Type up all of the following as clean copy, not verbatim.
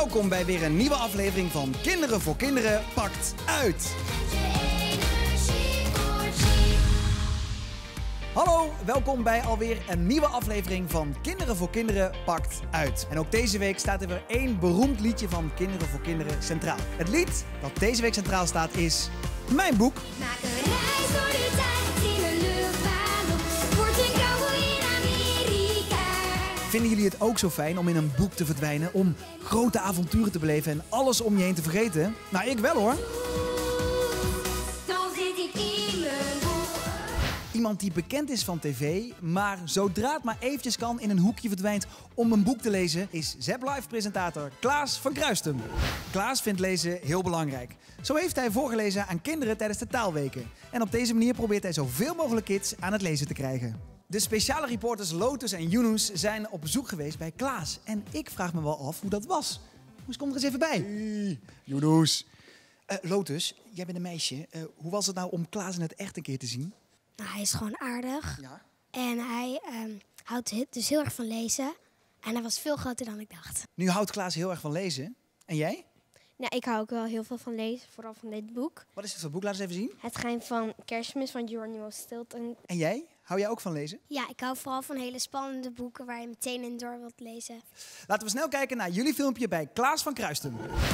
Welkom bij weer een nieuwe aflevering van Kinderen voor Kinderen pakt uit. Hallo, welkom bij alweer een nieuwe aflevering van Kinderen voor Kinderen pakt uit. En ook deze week staat er weer één beroemd liedje van Kinderen voor Kinderen centraal. Het lied dat deze week centraal staat is Mijn Boek. Maak een reis door de tijd in een luchtballon. Word een cowboy in Amerika. Vinden jullie het ook zo fijn om in een boek te verdwijnen, om grote avonturen te beleven en alles om je heen te vergeten? Nou, ik wel hoor. Dan zit ik in mijn boek. Iemand die bekend is van tv, maar zodra het maar eventjes kan in een hoekje verdwijnt om een boek te lezen, is ZapLive-presentator Klaas van Kruistum. Klaas vindt lezen heel belangrijk. Zo heeft hij voorgelezen aan kinderen tijdens de taalweken. En op deze manier probeert hij zoveel mogelijk kids aan het lezen te krijgen. De speciale reporters Lotus en Yunus zijn op bezoek geweest bij Klaas. En ik vraag me wel af hoe dat was. Dus kom er eens even bij. Hey, Yunus. Lotus, jij bent een meisje. Hoe was het nou om Klaas in het echt een keer te zien? Nou, hij is gewoon aardig. Ja. En hij houdt dus heel erg van lezen. En hij was veel groter dan ik dacht. Nu houdt Klaas heel erg van lezen. En jij? Nou, ik hou ook wel heel veel van lezen, vooral van dit boek. Wat is het voor boek? Laat eens even zien. Het Geheim van Kerstmis van Geronimo Stilton. En jij? Hou jij ook van lezen? Ja, ik hou vooral van hele spannende boeken waar je meteen in door wilt lezen. Laten we snel kijken naar jullie filmpje bij Klaas van Kruistum.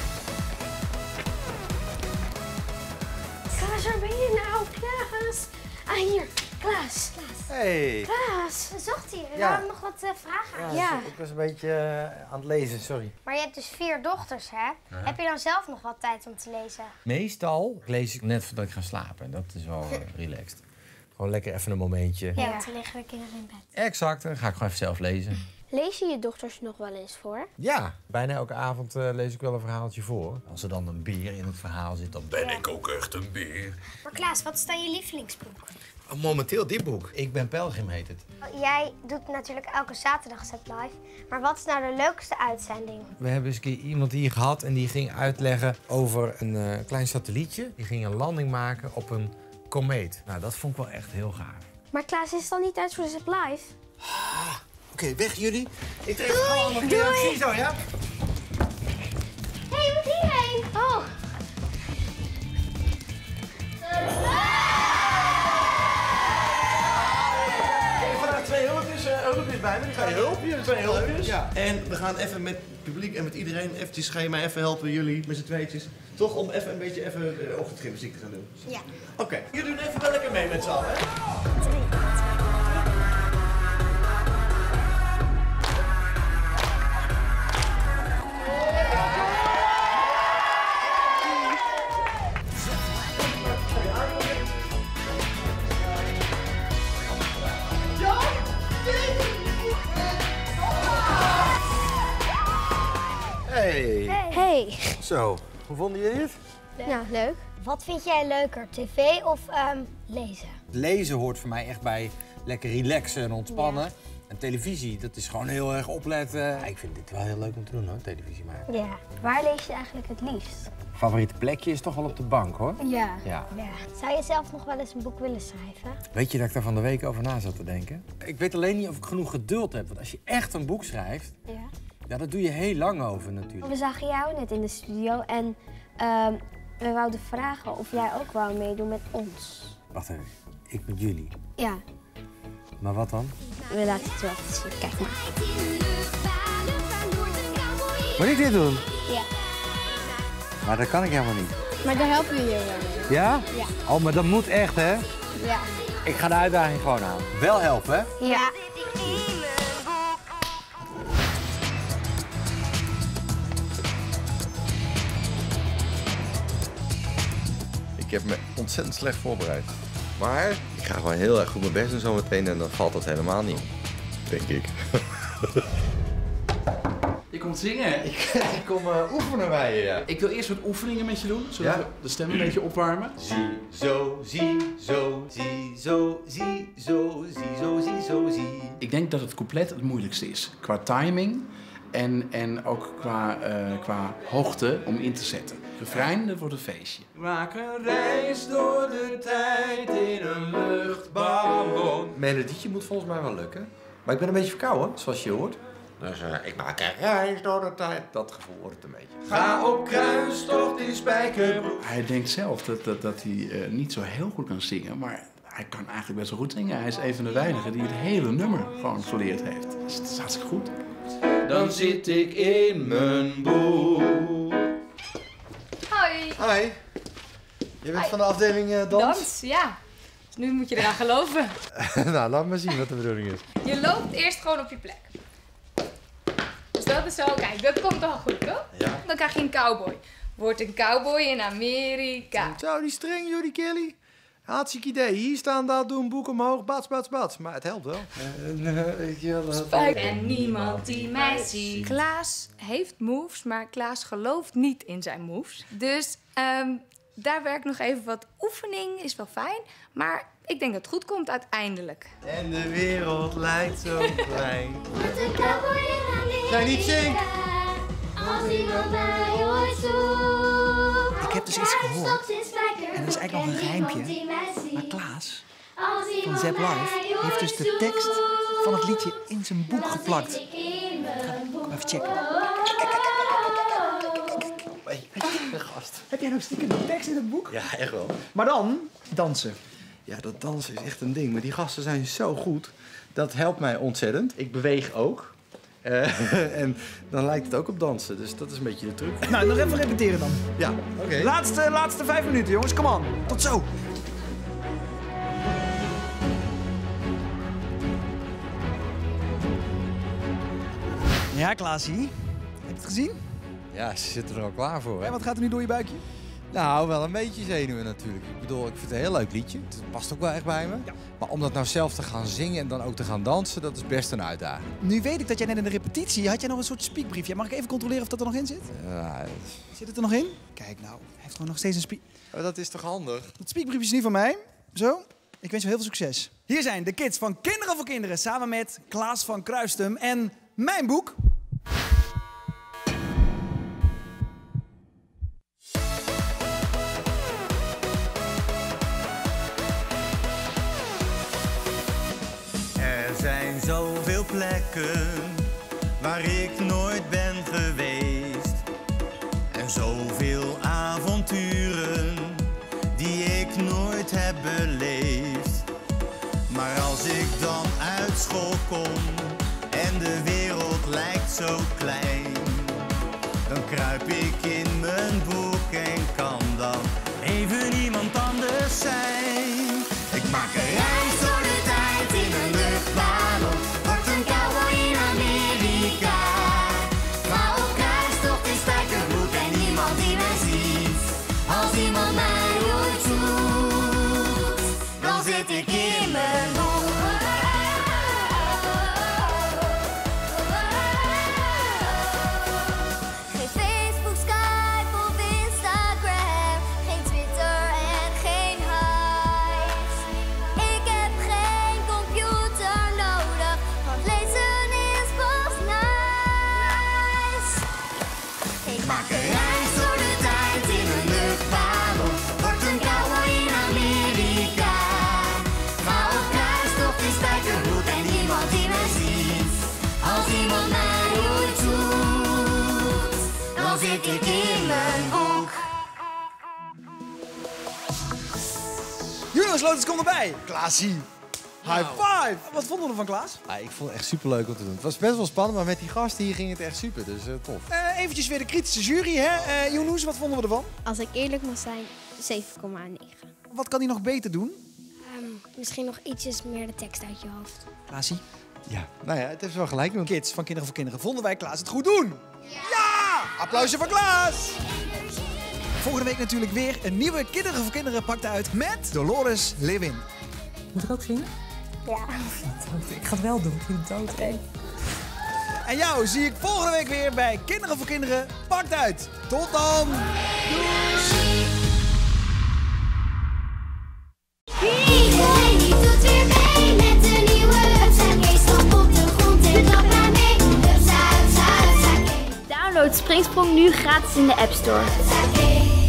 Klaas, waar ben je nou? Klaas! Ah, hier. Klaas. Hey. Klaas. Zocht hij? Ja. We hadden nog wat vragen aan. Ja. Ik was een beetje aan het lezen, sorry. Maar je hebt dus 4 dochters, hè? Heb je dan zelf nog wat tijd om te lezen? Meestal lees ik net voordat ik ga slapen. Dat is wel relaxed. Gewoon lekker even een momentje. Ja, want dan liggen we kinderen in bed. Exact, dan ga ik gewoon even zelf lezen. Lees je je dochters nog wel eens voor? Ja, bijna elke avond lees ik wel een verhaaltje voor. Als er dan een beer in het verhaal zit, dan ben ik ook echt een beer. Maar Klaas, wat is dan je lievelingsboek? Momenteel dit boek. Ik ben pelgrim heet het. Jij doet natuurlijk elke zaterdag ZapLive. Maar wat is nou de leukste uitzending? We hebben eens een keer iemand hier gehad en die ging uitleggen over een klein satellietje. Die ging een landing maken op een komeet. Nou, dat vond ik wel echt heel gaaf. Maar Klaas, is het dan niet tijd voor de ZapLive? Oké, weg jullie. Ik trek het gewoon nog een keer. Zie zo, ja? Hé, hey, moet hierheen? Oh. Vandaag 2 hulpjes bij me. Die gaan hulpjes, 2 hulpjes. Ja. En we gaan even met het publiek en met iedereen eventjes, ga je mij even helpen, jullie met z'n tweetjes. Toch om even een beetje ochtendgymnastiek te gaan doen. Ja. Oké. Jullie doen even wel lekker mee met z'n allen, hè? Hey. Hey. Zo, hoe vonden jullie het? Nou, leuk. Wat vind jij leuker, tv of lezen? Lezen hoort voor mij echt bij lekker relaxen en ontspannen. En televisie, dat is gewoon heel erg opletten. Ja, ik vind dit wel heel leuk om te doen hoor, televisie maken. Ja. Waar lees je eigenlijk het liefst? Favoriete plekje is toch wel op de bank hoor. Ja. Ja. Zou je zelf nog wel eens een boek willen schrijven? Weet je dat ik daar van de week over na zat te denken? Ik weet alleen niet of ik genoeg geduld heb. Want als je echt een boek schrijft, Ja. dat doe je heel lang over natuurlijk. We zagen jou net in de studio en we wouden vragen of jij ook wou meedoen met ons. Wacht even, ik met jullie. Ja, Maar wat dan? we laten het wel even zien. Kijk maar. Moet ik dit doen? Ja. Maar dat kan ik helemaal niet. Maar daar helpen we je wel mee. Ja? Ja. Oh, maar dat moet echt hè? Ja. Ik ga de uitdaging gewoon aan. Wel helpen hè? Ja. Ik heb me ontzettend slecht voorbereid. Maar ik ga gewoon heel erg goed mijn best doen zometeen en dan valt dat helemaal niet. Denk ik. Je komt zingen. Ik kom oefenen bij je, ja. Ik wil eerst wat oefeningen met je doen, zodat Ja. we de stem een beetje opwarmen. Zie, zo, zie, zo, zie, zo, zie, zo, zie, zo, zie, zo, zie. Ik denk dat het couplet het moeilijkste is. Qua timing en ook qua hoogte om in te zetten. Refrein, dat wordt een feestje. Maak een reis door de tijd in een luchtballon. Melodietje moet volgens mij wel lukken. Maar ik ben een beetje verkouden, zoals je hoort. Dus ik maak een reis door de tijd. Dat gevoel wordt het een beetje. Ga op kruistocht in Spijkerbroek. Hij denkt zelf dat hij niet zo heel goed kan zingen, maar hij kan eigenlijk best wel goed zingen. Hij is een van de weinigen die het hele nummer gewoon geleerd heeft. Dus het is hartstikke goed. Dan zit ik in mijn boek. Hoi. Hi. Je bent van de afdeling dans? Dans, ja. Dus nu moet je eraan geloven. Nou, laat maar zien wat de bedoeling is. Je loopt eerst gewoon op je plek. Dus dat is zo, kijk, dat komt al goed, toch? Ja. Dan krijg je een cowboy. Wordt een cowboy in Amerika. Zo, die streng, Judy Kelly. Hartstikke idee. Hier staan, daar doen, boek omhoog, bats, bats, bats. Maar het helpt wel. En niemand die mij ziet. Klaas heeft moves, maar Klaas gelooft niet in zijn moves. Dus daar werkt nog even wat oefening, is wel fijn. Maar ik denk dat het goed komt uiteindelijk. En de wereld lijkt zo klein. Wordt een cowboy in Amerika. Zijn niet zink. Als iemand mij ooit zoekt. Ik heb dus iets gehoord. En En dat is eigenlijk nog een rijmpje. Maar Klaas van Zep Live heeft dus de tekst van het liedje in zijn boek geplakt. Kom even checken. Hey, gast. Heb jij nou stiekem de tekst in het boek? Ja, echt wel. Maar dan dansen. Ja, dat dansen is echt een ding. Maar die gasten zijn zo goed. Dat helpt mij ontzettend. Ik beweeg ook. En dan lijkt het ook op dansen. Dus dat is een beetje de truc. Nou, nog even repeteren dan. Ja, oké. Laatste 5 minuten, jongens. Kom on. Tot zo. Ja, Klaasie. Heb je het gezien? Ja, ze zitten er al klaar voor, hè? Ja, wat gaat er nu door je buikje? Nou, wel een beetje zenuwen natuurlijk. Ik bedoel, ik vind het een heel leuk liedje. Het past ook wel echt bij me. Ja. Maar om dat nou zelf te gaan zingen en dan ook te gaan dansen, dat is best een uitdaging. Nu weet ik dat jij net in de repetitie had jij nog een soort speakbriefje. Mag ik even controleren of dat er nog in zit? Ja, Zit het er nog in? Kijk nou, hij heeft gewoon nog steeds een dat is toch handig? Dat speakbriefje is niet van mij. Zo. Ik wens je heel veel succes. Hier zijn de kids van Kinderen voor Kinderen samen met Klaas van Kruistum en mijn boek. Er zijn zoveel plekken waar ik nooit ben geweest. En zoveel avonturen die ik nooit heb beleefd. Maar als ik dan uit school kom en de wereld lijkt zo klein, dan kruip ik in mijn boek en kan dan even iemand anders zijn. Ik maak een reis door de tijd in een luchtballon. Word een cowboy in Amerika. Ga op kruistocht in Spijkerbroek en niemand die mij ziet. Als iemand mij ooit zoekt, dan zit ik in mijn boek. Geen Facebook, Skype of Instagram. Geen Twitter en geen Hives. Ik heb geen computer nodig, want lezen is pas nice. Ik maak een reis door de tijd in een luchtballon. Word een cowboy in Amerika. Ga op kruistocht in Spijkerbroek en niemand die mij ziet. Als iemand mij ooit zoekt, dan zit ik in mijn boek. Julius Lotens komt erbij. Klaasie. High five. Wat vonden we ervan, Klaas? Ja, ik vond het echt superleuk om te doen. Het was best wel spannend, maar met die gasten hier ging het echt super. Dus tof. Eventjes weer de kritische jury, hè? Joenoes, wat vonden we ervan? Als ik eerlijk mag zijn, 7,9. Wat kan hij nog beter doen? Misschien nog ietsjes meer de tekst uit je hoofd. Klaasie. Ja, nou ja, het heeft wel gelijk. Want Kids van Kinderen voor Kinderen, vonden wij Klaas het goed doen? Ja! Applausje voor Klaas! Volgende week natuurlijk weer een nieuwe Kinderen voor Kinderen pakt uit met Dolores Lewin. Moet ik ook zingen? Ja. Ik ga het wel doen. Ik vind het doodeng. En jou zie ik volgende week weer bij Kinderen voor Kinderen pakt uit. Tot dan! Iedereen die doet weer mee met de nieuwe Upside Kees. Stap op de grond en klap maar mee. Upside Kees. Download Springsprong nu gratis in de App Store. Upside Kees.